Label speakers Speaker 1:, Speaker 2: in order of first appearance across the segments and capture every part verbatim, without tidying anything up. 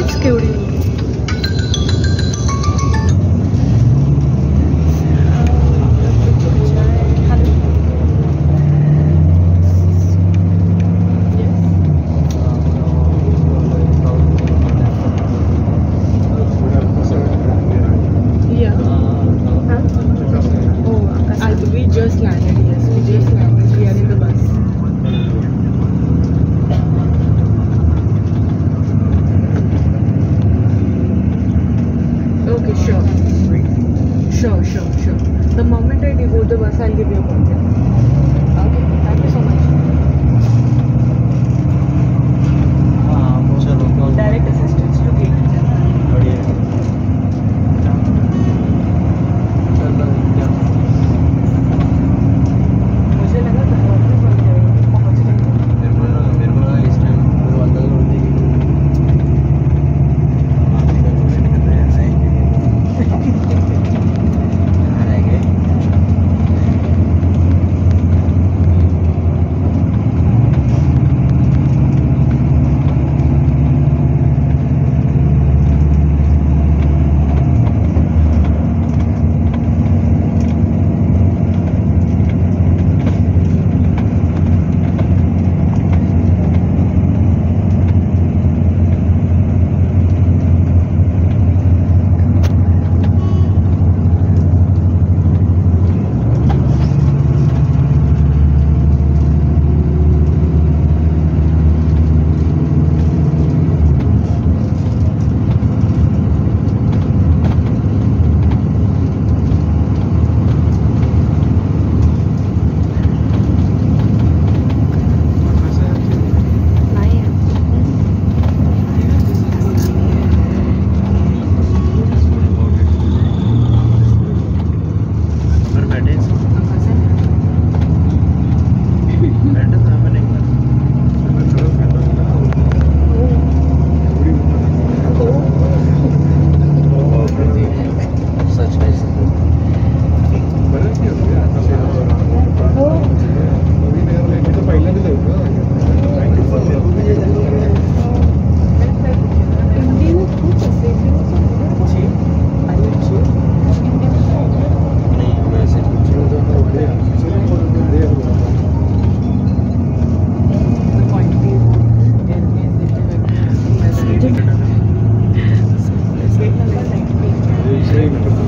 Speaker 1: Excuse me. We just landed, yes, we just landed. We are in the bus. Okay, sure. Sure, sure, sure. The moment I deboard the bus, I'll give you a call. Okay, thank you so much. Direct assistance to gate.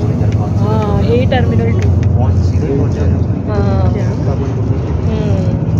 Speaker 1: हाँ, यही terminal to. हाँ, हम्म